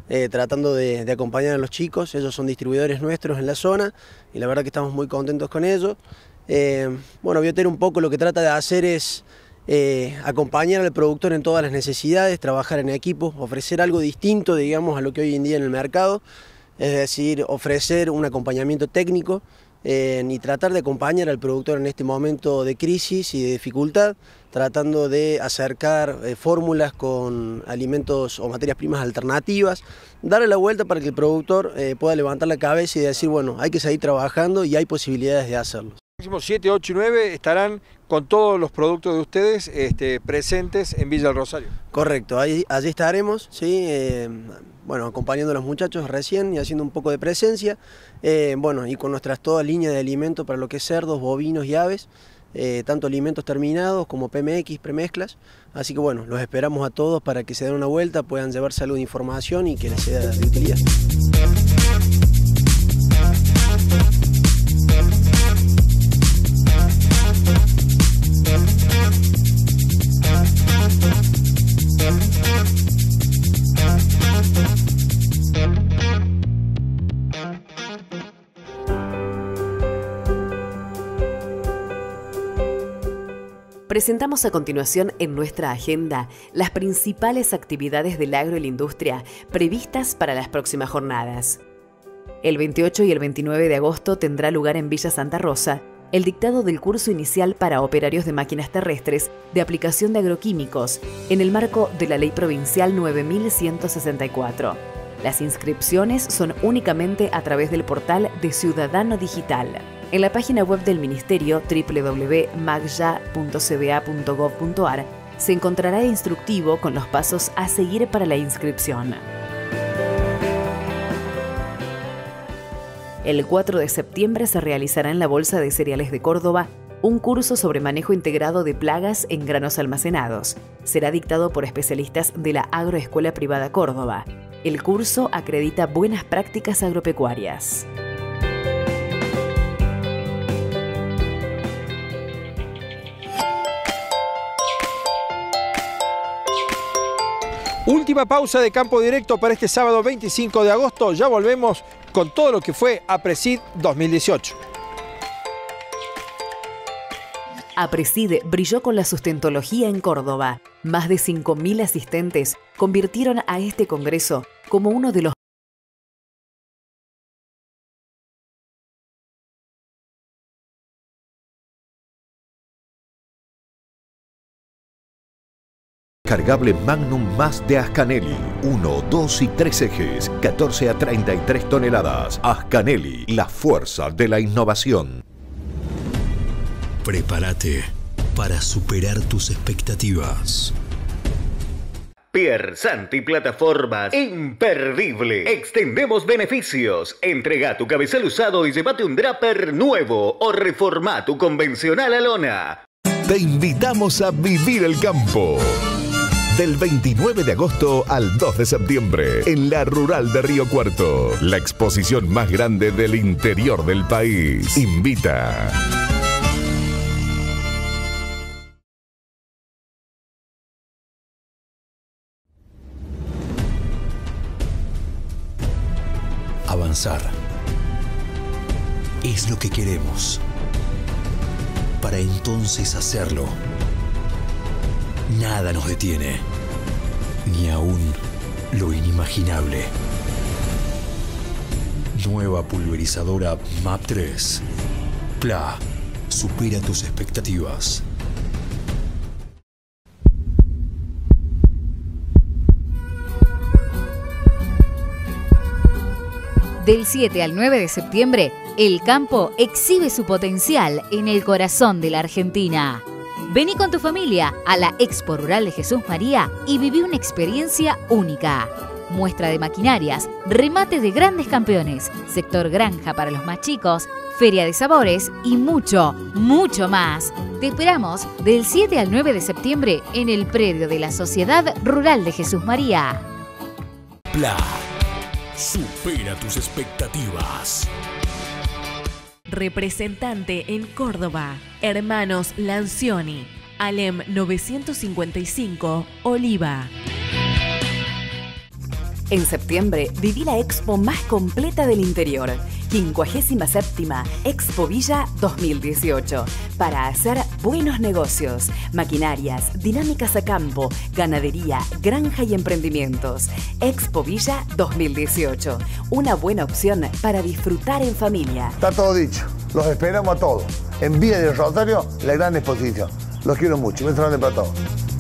eh, tratando de, de acompañar a los chicos. Ellos son distribuidores nuestros en la zona y la verdad que estamos muy contentos con ellos. Eh, bueno, Bioter un poco lo que trata de hacer es eh, acompañar al productor en todas las necesidades, trabajar en equipo, ofrecer algo distinto, digamos, a lo que hoy en día en el mercado, es decir, ofrecer un acompañamiento técnico eh, y tratar de acompañar al productor en este momento de crisis y de dificultad, tratando de acercar eh, fórmulas con alimentos o materias primas alternativas, darle la vuelta para que el productor eh, pueda levantar la cabeza y decir, bueno, hay que seguir trabajando y hay posibilidades de hacerlo. Próximos siete, ocho y nueve estarán con todos los productos de ustedes este, presentes en Villa del Rosario. Correcto, ahí, allí estaremos, ¿sí? Eh, bueno, acompañando a los muchachos recién y haciendo un poco de presencia, eh, bueno, y con nuestras todas líneas de alimentos para lo que es cerdos, bovinos y aves, eh, tanto alimentos terminados como P M X, premezclas, así que bueno, los esperamos a todos para que se den una vuelta, puedan llevarse algo de información y que les sea de utilidad. Presentamos a continuación en nuestra agenda las principales actividades del agro y la industria previstas para las próximas jornadas. El veintiocho y el veintinueve de agosto tendrá lugar en Villa Santa Rosa el dictado del curso inicial para operarios de máquinas terrestres de aplicación de agroquímicos en el marco de la Ley Provincial nueve mil ciento sesenta y cuatro. Las inscripciones son únicamente a través del portal de Ciudadano Digital. En la página web del Ministerio doble u doble u doble u punto magya punto c b a punto gov punto a r se encontrará el instructivo con los pasos a seguir para la inscripción. El cuatro de septiembre se realizará en la Bolsa de Cereales de Córdoba un curso sobre manejo integrado de plagas en granos almacenados. Será dictado por especialistas de la Agroescuela Privada Córdoba. El curso acredita buenas prácticas agropecuarias. Última pausa de Campo Directo para este sábado veinticinco de agosto. Ya volvemos con todo lo que fue APRESID dos mil dieciocho. APRESID brilló con la sustentología en Córdoba. Más de cinco mil asistentes convirtieron a este congreso como uno de los Cargable Magnum más de Ascanelli. uno, dos y tres ejes. catorce a treinta y tres toneladas. Ascanelli, la fuerza de la innovación. Prepárate para superar tus expectativas. Piersanti Plataformas, imperdible. Extendemos beneficios. Entrega tu cabezal usado y llévate un Draper nuevo o reforma tu convencional a lona. Te invitamos a vivir el campo. Del veintinueve de agosto al dos de septiembre, en la Rural de Río Cuarto, la exposición más grande del interior del país. Invita. Avanzar es lo que queremos. Para entonces hacerlo, nada nos detiene, ni aún lo inimaginable. Nueva pulverizadora M A P tres. P L A. Supera tus expectativas. Del siete al nueve de septiembre, el campo exhibe su potencial en el corazón de la Argentina. Vení con tu familia a la Expo Rural de Jesús María y viví una experiencia única. Muestra de maquinarias, remate de grandes campeones, sector granja para los más chicos, feria de sabores y mucho, mucho más. Te esperamos del siete al nueve de septiembre en el predio de la Sociedad Rural de Jesús María. P L A. Supera tus expectativas. Representante en Córdoba, Hermanos Lancioni, Alem novecientos cincuenta y cinco, Oliva. En septiembre viví la expo más completa del interior, quincuagésima séptima Expo Villa dos mil dieciocho, para hacer buenos negocios, maquinarias, dinámicas a campo, ganadería, granja y emprendimientos. Expo Villa dos mil dieciocho, una buena opción para disfrutar en familia. Está todo dicho, los esperamos a todos. En Villa del Rosario, la gran exposición. Los quiero mucho, un beso grande para todos.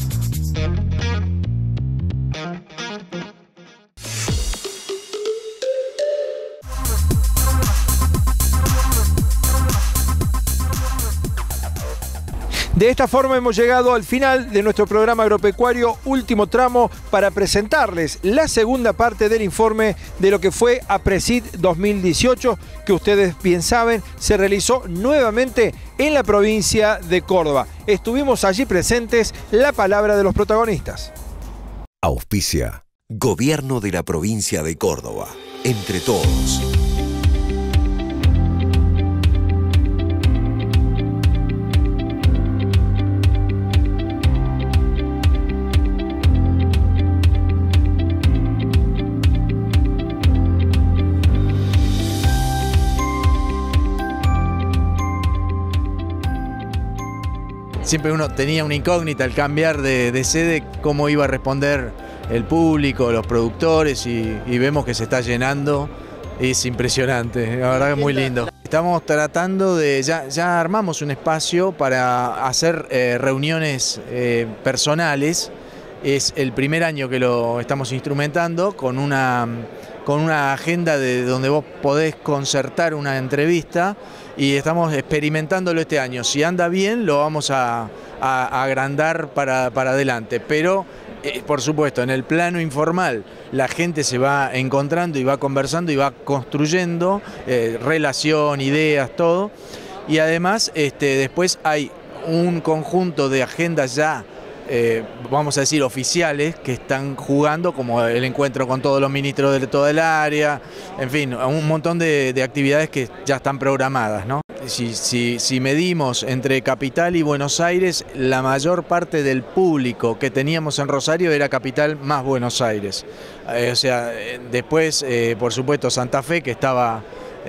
De esta forma hemos llegado al final de nuestro programa agropecuario, último tramo, para presentarles la segunda parte del informe de lo que fue APRESID dos mil dieciocho, que ustedes bien saben, se realizó nuevamente en la provincia de Córdoba. Estuvimos allí presentes, la palabra de los protagonistas. Auspicia Gobierno de la provincia de Córdoba. Entre todos. Siempre uno tenía una incógnita al cambiar de, de sede, cómo iba a responder el público, los productores, y, y vemos que se está llenando. Es impresionante, la verdad que es muy lindo. Estamos tratando de, ya, ya armamos un espacio para hacer eh, reuniones eh, personales. Es el primer año que lo estamos instrumentando con una, con una agenda de donde vos podés concertar una entrevista, y estamos experimentándolo este año. Si anda bien, lo vamos a, a, a agrandar para, para adelante, pero eh, por supuesto, en el plano informal la gente se va encontrando y va conversando y va construyendo eh, relación, ideas, todo, y además este, después hay un conjunto de agendas ya Eh, vamos a decir oficiales, que están jugando, como el encuentro con todos los ministros de toda el área, en fin, un montón de, de actividades que ya están programadas, ¿no? Si, si, si medimos entre Capital y Buenos Aires, la mayor parte del público que teníamos en Rosario era Capital más Buenos Aires. Eh, o sea, después, eh, por supuesto, Santa Fe, que estaba...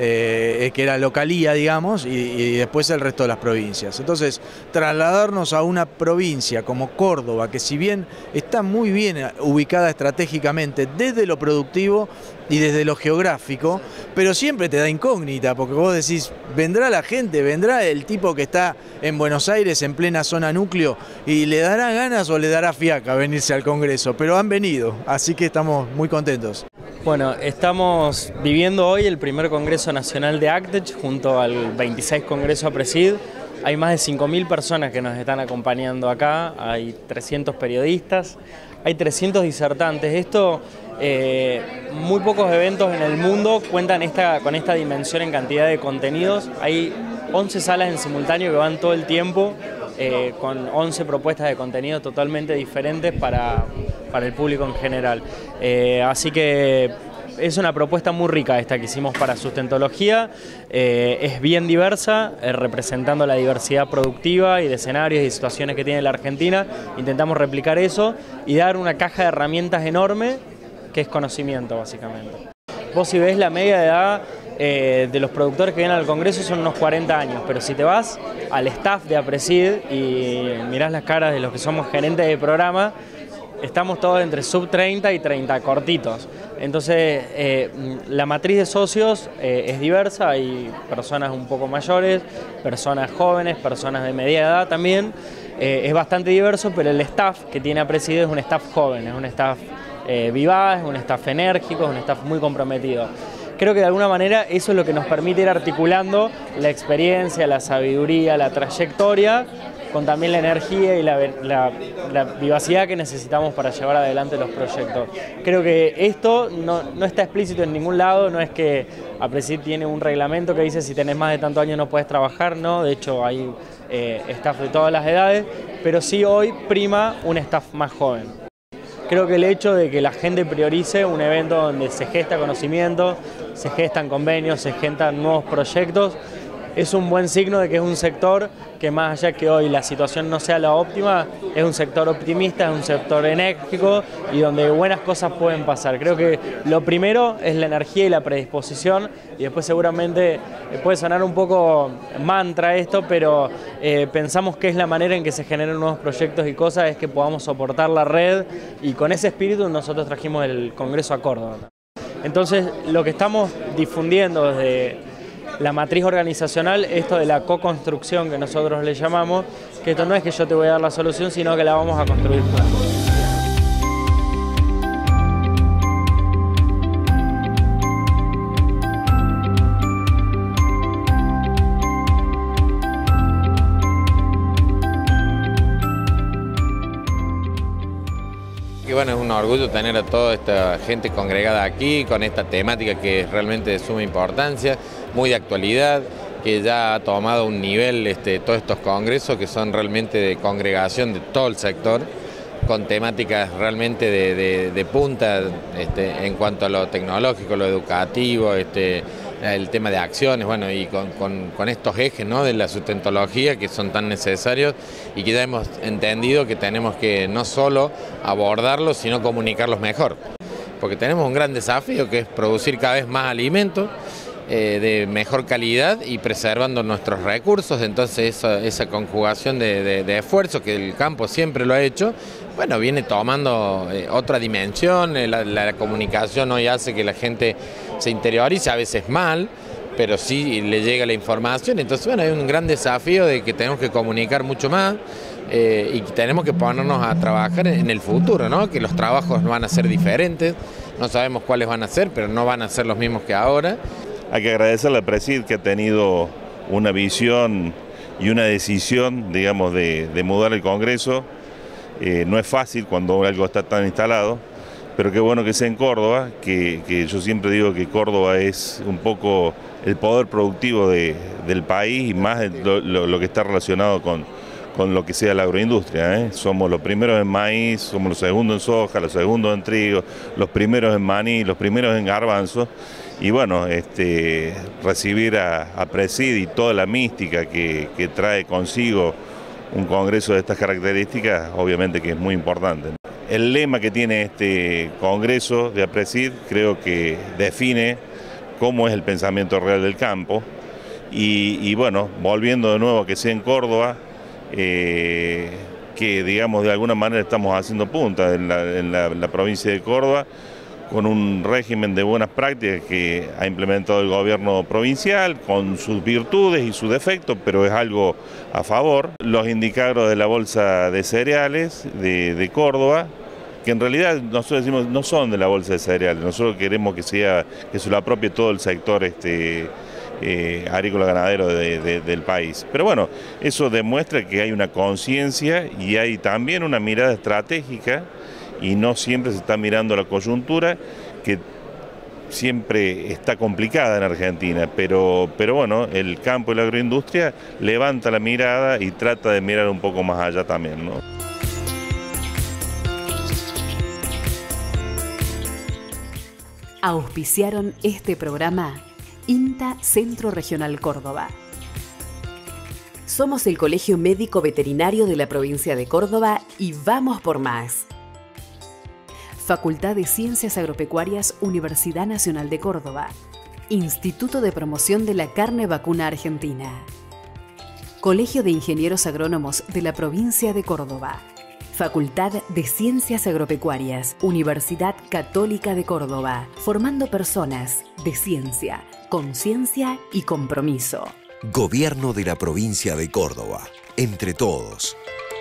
Eh, que era localía, digamos, y, y después el resto de las provincias. Entonces, trasladarnos a una provincia como Córdoba, que si bien está muy bien ubicada estratégicamente desde lo productivo y desde lo geográfico, pero siempre te da incógnita, porque vos decís, vendrá la gente, vendrá el tipo que está en Buenos Aires, en plena zona núcleo, y le dará ganas o le dará fiaca venirse al Congreso, pero han venido, así que estamos muy contentos. Bueno, estamos viviendo hoy el primer Congreso Nacional de ACTECH junto al veintiséis Congreso APRESID. Hay más de cinco mil personas que nos están acompañando acá, hay trescientos periodistas, hay trescientos disertantes. Esto, eh, muy pocos eventos en el mundo cuentan esta, con esta dimensión en cantidad de contenidos. Hay once salas en simultáneo que van todo el tiempo, eh, con once propuestas de contenido totalmente diferentes para, para el público en general. Eh, así que es una propuesta muy rica esta que hicimos para sustentología, eh, es bien diversa, eh, representando la diversidad productiva y de escenarios y situaciones que tiene la Argentina. Intentamos replicar eso y dar una caja de herramientas enorme que es conocimiento, básicamente. Vos si ves la media de edad eh, de los productores que vienen al Congreso son unos cuarenta años, pero si te vas al staff de APRESID y mirás las caras de los que somos gerentes de programa, estamos todos entre sub treinta y treinta cortitos. Entonces, eh, la matriz de socios eh, es diversa, hay personas un poco mayores, personas jóvenes, personas de media edad también. Eh, es bastante diverso, pero el staff que tiene APRESID es un staff joven, es un staff eh, vivaz, es un staff enérgico, es un staff muy comprometido. Creo que de alguna manera eso es lo que nos permite ir articulando la experiencia, la sabiduría, la trayectoria, con también la energía y la, la, la vivacidad que necesitamos para llevar adelante los proyectos. Creo que esto no, no está explícito en ningún lado, no es que APRESID tiene un reglamento que dice si tenés más de tantos años no puedes trabajar, no, de hecho hay eh, staff de todas las edades, pero sí hoy prima un staff más joven. Creo que el hecho de que la gente priorice un evento donde se gesta conocimiento, se gestan convenios, se gestan nuevos proyectos, es un buen signo de que es un sector que, más allá que hoy la situación no sea la óptima, es un sector optimista, es un sector enérgico y donde buenas cosas pueden pasar. Creo que lo primero es la energía y la predisposición, y después seguramente puede sonar un poco mantra esto, pero eh, pensamos que es la manera en que se generan nuevos proyectos y cosas, es que podamos soportar la red, y con ese espíritu nosotros trajimos el Congreso a Córdoba. Entonces, lo que estamos difundiendo desde la matriz organizacional, esto de la co-construcción que nosotros le llamamos, que esto no es que yo te voy a dar la solución, sino que la vamos a construir juntos. Que bueno, es un orgullo tener a toda esta gente congregada aquí con esta temática que es realmente de suma importancia, muy de actualidad, que ya ha tomado un nivel este, todos estos congresos que son realmente de congregación de todo el sector, con temáticas realmente de, de, de punta este, en cuanto a lo tecnológico, lo educativo, este, el tema de acciones, bueno, y con, con, con estos ejes, ¿no?, de la sustentología que son tan necesarios y que ya hemos entendido que tenemos que no solo abordarlos, sino comunicarlos mejor. Porque tenemos un gran desafío que es producir cada vez más alimentos eh, de mejor calidad y preservando nuestros recursos. Entonces esa, esa conjugación de, de, de esfuerzo que el campo siempre lo ha hecho, bueno, viene tomando eh, otra dimensión. La, la comunicación hoy hace que la gente se interiorice, a veces mal, pero sí le llega la información. Entonces, bueno, hay un gran desafío de que tenemos que comunicar mucho más eh, y tenemos que ponernos a trabajar en el futuro, ¿no? Que los trabajos van a ser diferentes, no sabemos cuáles van a ser, pero no van a ser los mismos que ahora. Hay que agradecerle al Presid que ha tenido una visión y una decisión, digamos, de, de mudar el Congreso. Eh, no es fácil cuando algo está tan instalado, pero qué bueno que sea en Córdoba, que, que yo siempre digo que Córdoba es un poco el poder productivo de, del país y más lo, lo, lo que está relacionado con, con lo que sea la agroindustria, ¿eh? Somos los primeros en maíz, somos los segundos en soja, los segundos en trigo, los primeros en maní, los primeros en garbanzo. Y bueno, este, recibir a, a Presid y toda la mística que, que trae consigo un congreso de estas características, obviamente que es muy importante. El lema que tiene este congreso de APRESID creo que define cómo es el pensamiento real del campo y, y bueno, volviendo de nuevo a que sea en Córdoba, eh, que digamos de alguna manera estamos haciendo punta en la, en la, la provincia de Córdoba, con un régimen de buenas prácticas que ha implementado el gobierno provincial, con sus virtudes y sus defectos, pero es algo a favor. Los indicadores de la Bolsa de Cereales de, de Córdoba, que en realidad nosotros decimos no son de la Bolsa de Cereales, nosotros queremos que sea que se lo apropie todo el sector este, eh, agrícola ganadero de, de, del país. Pero bueno, eso demuestra que hay una conciencia y hay también una mirada estratégica, y no siempre se está mirando la coyuntura, que siempre está complicada en Argentina, pero, pero bueno, el campo y la agroindustria levanta la mirada y trata de mirar un poco más allá también, ¿no? Auspiciaron este programa INTA Centro Regional Córdoba. Somos el Colegio Médico Veterinario de la provincia de Córdoba y vamos por más. Facultad de Ciencias Agropecuarias, Universidad Nacional de Córdoba. Instituto de Promoción de la Carne Vacuna Argentina. Colegio de Ingenieros Agrónomos de la provincia de Córdoba. Facultad de Ciencias Agropecuarias, Universidad Católica de Córdoba. Formando personas de ciencia, conciencia y compromiso. Gobierno de la provincia de Córdoba. Entre todos.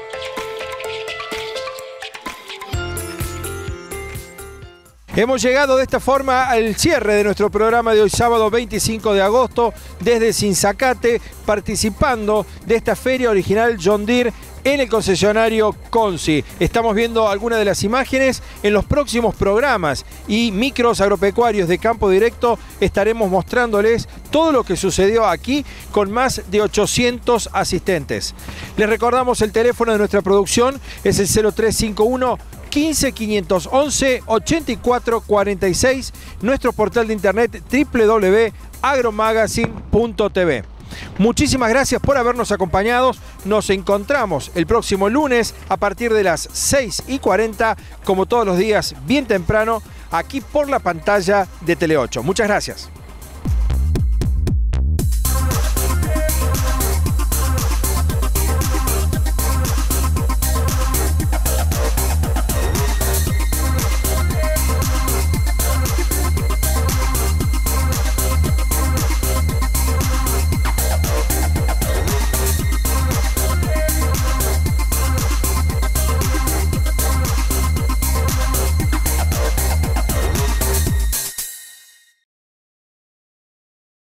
Hemos llegado de esta forma al cierre de nuestro programa de hoy, sábado veinticinco de agosto, desde Sinzacate, participando de esta feria original John Deere en el concesionario Consi. Estamos viendo algunas de las imágenes. En los próximos programas y micros agropecuarios de Campo Directo estaremos mostrándoles todo lo que sucedió aquí con más de ochocientos asistentes. Les recordamos el teléfono de nuestra producción, es el cero tres cinco uno, quince, quinientos once, ochenta y cuatro cuarenta y seis, nuestro portal de internet doble u doble u doble u punto agromagazine punto t v. Muchísimas gracias por habernos acompañado. Nos encontramos el próximo lunes a partir de las seis y cuarenta, como todos los días, bien temprano, aquí por la pantalla de Tele ocho. Muchas gracias.